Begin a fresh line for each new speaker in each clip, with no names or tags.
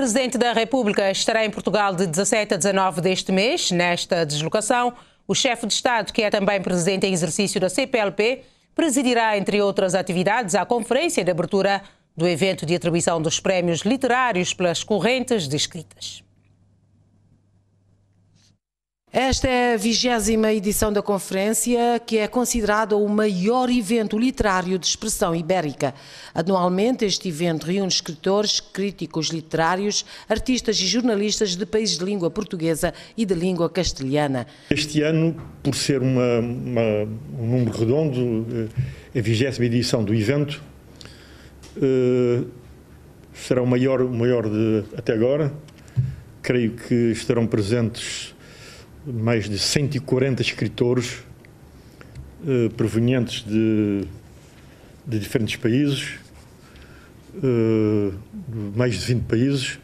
Presidente da República estará em Portugal de 17 a 19 deste mês. Nesta deslocação, o chefe de Estado, que é também presidente em exercício da CPLP, presidirá, entre outras atividades, a conferência de abertura do evento de atribuição dos prémios literários pelas correntes de escritas.
Esta é a 20ª edição da conferência, que é considerada o maior evento literário de expressão ibérica. Anualmente, este evento reúne escritores, críticos literários, artistas e jornalistas de países de língua portuguesa e de língua castelhana.
Este ano, por ser um número redondo, a 20ª edição do evento, será o maior até agora. Creio que estarão presentes mais de 140 escritores provenientes de diferentes países, mais de 20 países,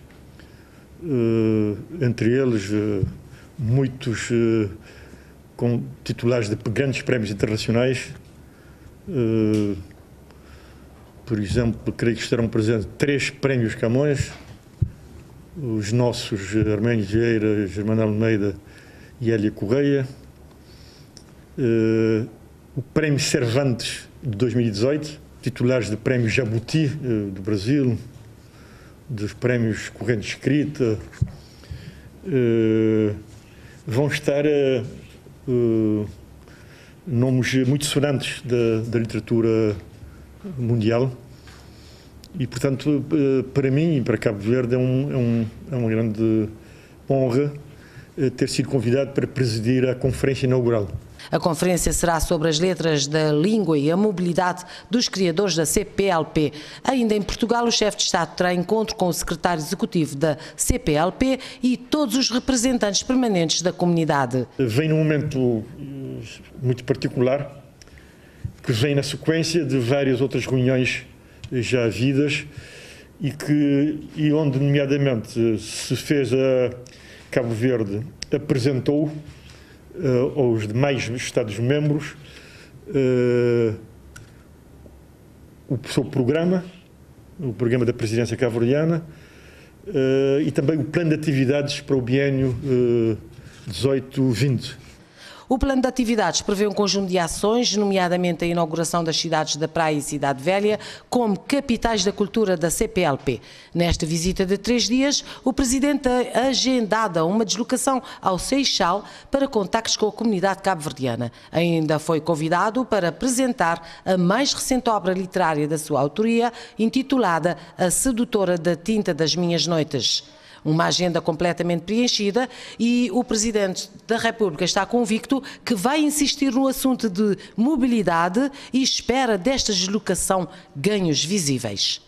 entre eles muitos com titulares de grandes prémios internacionais. Por exemplo, creio que estarão presentes 3 prémios Camões, os nossos Arménio Vieira, Germano Almeida e Hélia Correia, o Prémio Cervantes de 2018, titulares de Prémio Jabuti do Brasil, dos Prémios Corrente de Escrita. Vão estar nomes muito sonantes da literatura mundial e, portanto, para mim e para Cabo Verde é uma grande honra ter sido convidado para presidir a conferência inaugural.
A conferência será sobre as letras da língua e a mobilidade dos criadores da CPLP. Ainda em Portugal, o chefe de Estado terá encontro com o secretário executivo da CPLP e todos os representantes permanentes da comunidade.
Vem num momento muito particular, que vem na sequência de várias outras reuniões já havidas e onde, nomeadamente, se fez Cabo Verde apresentou aos demais Estados-membros o seu programa, o programa da presidência cabo-verdiana e também o plano de atividades para o biênio 18-20.
O plano de atividades prevê um conjunto de ações, nomeadamente a inauguração das cidades da Praia e Cidade Velha, como capitais da cultura da CPLP. Nesta visita de 3 dias, o Presidente agendada uma deslocação ao Seixal para contactos com a comunidade cabo-verdiana. Ainda foi convidado para apresentar a mais recente obra literária da sua autoria, intitulada A Sedutora da Tinta das Minhas Noites. Uma agenda completamente preenchida e o Presidente da República está convicto que vai insistir no assunto de mobilidade e espera desta deslocação ganhos visíveis.